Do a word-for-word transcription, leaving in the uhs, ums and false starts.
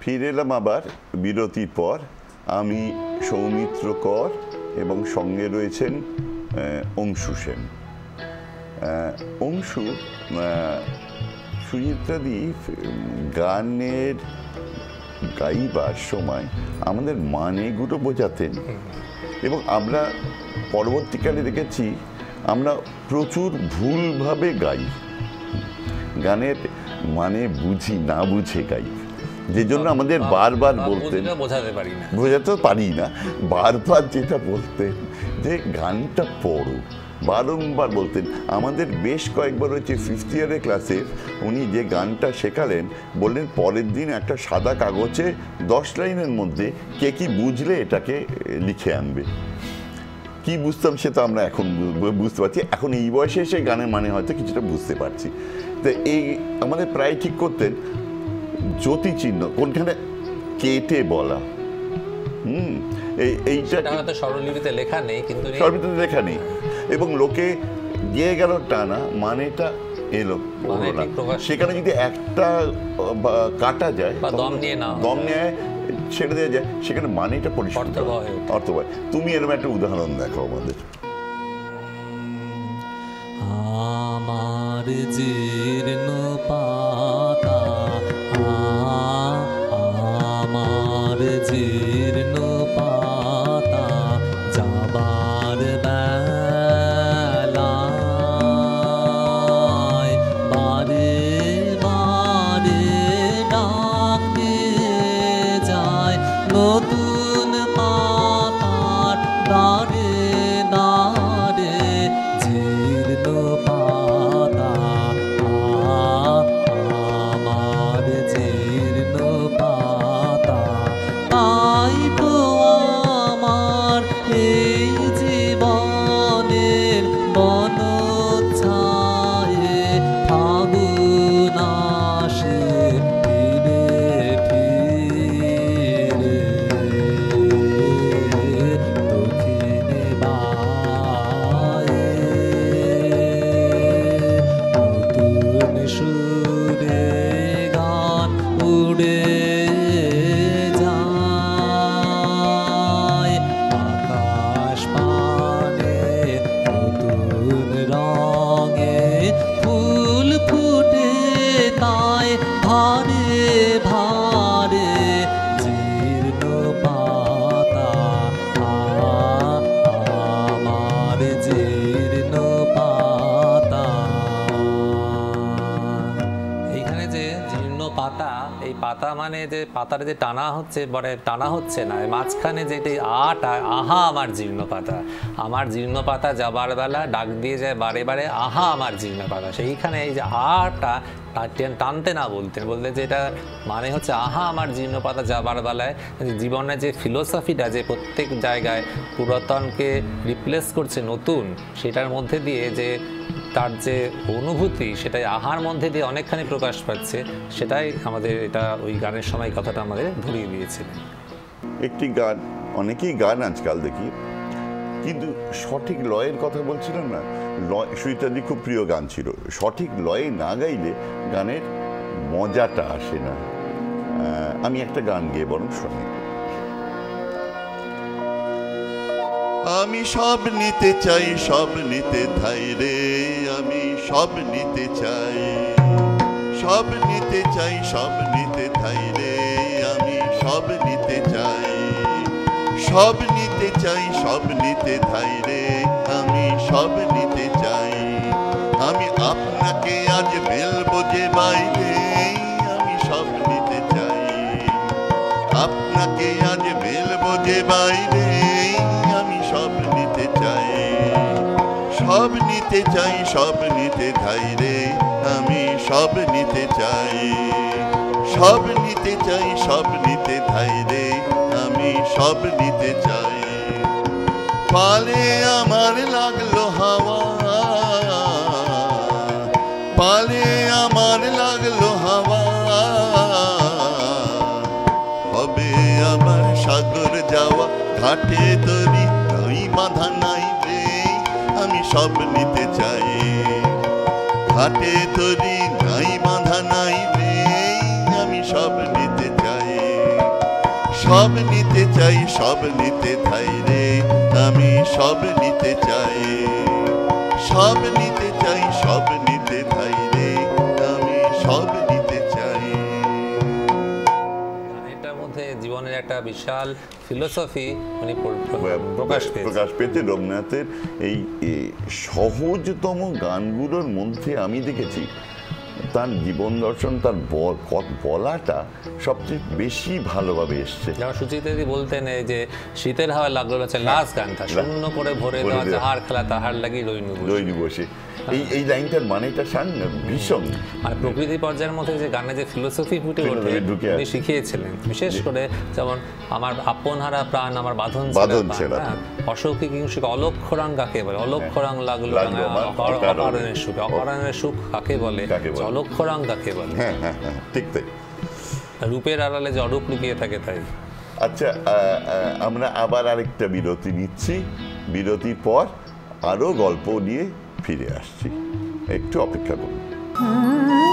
ফিরে এলাম আবার বিরতির পর। আমি সৌমিত্র কর এবং সঙ্গে রয়েছেন অংশু সেন। অংশু, সুচিত্রাদি গানের গাইবার সময় আমাদের মানেগুলো বোঝাতেন এবং আমরা পরবর্তীকালে দেখেছি আমরা প্রচুর ভুলভাবে গাই, গানের মানে বুঝি না বুঝে গাই, যে জন্য আমাদের বারবার বলতেন, বোঝাতে পারি না বোঝাতে পারি না বারবার যেটা বলতেন যে গানটা পড়ো, বারংবার বলতেন। আমাদের বেশ কয়েকবার হচ্ছে ফিফথ ইয়ারের ক্লাসে উনি যে গানটা শেখালেন, বললেন পরের দিন একটা সাদা কাগজে দশ লাইনের মধ্যে কে কি বুঝলে এটাকে লিখে আনবে। কি বুঝতাম সে তো আমরা এখন বুঝতে পারছি, এখন এই বয়সে এসে গানের মানে হয়তো কিছুটা বুঝতে পারছি। তো এই আমাদের প্রায় ঠিক করতেন জ্যোতিচিহ্ন কোনখানে কেটে বলা, হুম এইটা হয়তো স্বরলিপিতে লেখা নেই, কিন্তু স্বরলিপিতে লেখা নেই এবং লোকে গিয়ে গেল টানা মানেটা এলো, সেখানে যদি একটা কাটা যায় দম নিয়ে না দম নিয়ে ছেড়ে দেওয়া যায়, সেখানে মানেটা পরিষ্কার অর্থ পায়। তুমি এরকম একটা উদাহরণ দেখো আমাদের। আমার জীর্ণ পাতা, আমার জীর্ণ পাতা, যাবার বেলায় বারে বারে ডাক দিয়ে যায় নতুন পাতার দাঁড়ে দাঁড়ে, জীর্ণ পাতা আমার জীর্ণ পাতা। তাই তো আমার এই জীবনের বনচ্ছায়ে ফাগুন আসে ফিরে ফিরে, দক্ষিণে বায়ে নতুন সুরে গান উড়ে যায়, আকাশ পানে নতুন রঙে ফুল ফুটে, তাই ভারে ভারে জীর্ণ পাতা আমার জীর্ণ পাতা। এইখানে যে জীর্ণ পাতা, এই পাতা মানে যে পাতার যে টানা হচ্ছে, মানে টানা হচ্ছে না, মাঝখানে যেটি আটা, আহা আমার জীর্ণ পাতা, আমার জীর্ণ পাতা যাবার বেলা ডাক দিয়ে যায় বারে বারে আহা আমার জীর্ণ পাতা। সেইখানে এই যে আটা টানতে না বলতেন, বলতে যে এটা মানে হচ্ছে আহা আমার জীর্ণ পাতা যাবার বেলায় জীবনের যে ফিলোসফিটা, যে প্রত্যেক জায়গায় পুরাতনকে রিপ্লেস করছে নতুন, সেটার মধ্যে দিয়ে যে তার যে অনুভূতি, সেটাই আহার মধ্যে দিয়ে অনেকখানি প্রকাশ পাচ্ছে, সেটাই আমাদের এটা ওই গানের সময় কথাটা আমাদের ধরিয়ে দিয়েছিল। একটি গান, অনেকেই গান আজকাল দেখি, কিন্তু সঠিক লয়ের কথা বলছিলাম না, লয় সুচিত্রাদি খুব প্রিয় গান ছিল, সঠিক লয়ে না গাইলে গানের মজাটা আসে না। আমি একটা গান গিয়ে বরং শুনি। আমি সব নিতে চাই, সব নিতে ধাই রে, আমি সব নিতে চাই, সব নিতে চাই, সব নিতে ধাই রে, আমি সব নিতে চাই, সব নিতে চাই, সব নিতে ধাই রে, আমি সব নিতে চাই। আমি আপনাকে আজ বেলবো যে বাইরে, আমি সব নিতে চাই, আপনাকে আজ বেলবো যে বাইরে, সব নিতে চাই, সব নিতে চাই, সব নিতে ধাই রে, আমি সব নিতে চাই, সব নিতে চাই, সব নিতে ধাই রে, আমি সব নিতে চাই। পালে আমার লাগলো হাওয়া, পালে আমার লাগলো হাওয়া, হবে আমার সাগর যাওয়া, ঘাটে তরি বাঁধা নাই রে, আমি সব নিতে চাই, ঘাটে তরি নাই বাঁধা নাই রে, আমি সব নিতে চাই। সব নিতে চাই সব নিতে ধাই রে আমি সব নিতে চাই সব নিতে চাই সব নিতে ধাই রে আমি সব নিতে চাই। এটার মধ্যে জীবনের একটা বিশাল ফিলোসফি উনি প্রকাশ পেয়েছে প্রকাশ পেয়েছে রবীন্দ্রনাথের এই এ, সহজতম গানগুলোর মধ্যে আমি দেখেছি তার জীবন দর্শন, তার ব- ক- বলাটা সবচেয়ে বেশি ভালোভাবে এসছে। যেমন সুচিত্রাদি বলতেন এই যে শীতের হাওয়া লাগলো হচ্ছে লাস্ট গানটা, শূন্য করে ভরে ভরে দেওয়া দেওয়া। যাহার খেলা তাহার লাগি রইনু বসে। দৈনি বসে এই এই লাইনটার মানেটা শান ভীষণ। মানে প্রকৃতি পর্যায়ের মধ্যে যে গানে যে ফিলোসফি ফুটে ওঠে ফিলোসফি ঢুকে উনি আছে। শিখিয়েছিলেন, বিশেষ করে যেমন আমার আপন হারা প্রাণ আমার বাঁধন বাঁধন ছেঁড়া ছেঁড়া। প্রাণ, হ্যাঁ, অসৌখী কিংসুক অলক্ষ্য রাং কাকে বলে, অলক্ষ্য রাং লাগলো লাগলো আমার অকার- অকারণে। অকারণের সুখ, অকারণের সুখ কাকে বলে, কাকে বলে? অলক্ষ্য রাং কাকে বলে, হ্যাঁ হ্যাঁ হ্যাঁ ঠিক তাই। রূপের আড়ালে যে অরূপ লুকিয়ে থাকে তাই। আচ্ছা আহ, আহ, আমরা আবার আরেকটা বিরতি নিচ্ছি, বিরতির পর আরো গল্প নিয়ে ফিরে আসছি, একটু অপেক্ষা করুন।